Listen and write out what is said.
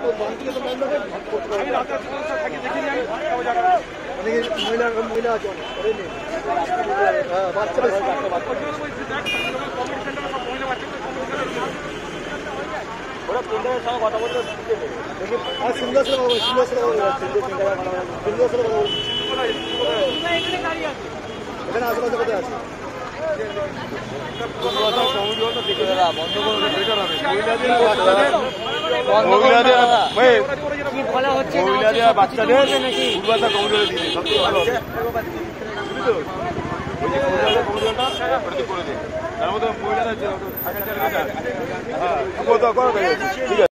মহিলা আছে বাচ্চা ওরা প্রিন্টারের সঙ্গে কথা বলতে সুন্দর সুন্দর এখানে আশেপাশে কোথায় আছে বাচ্চাদের তার মধ্যে মহিলারা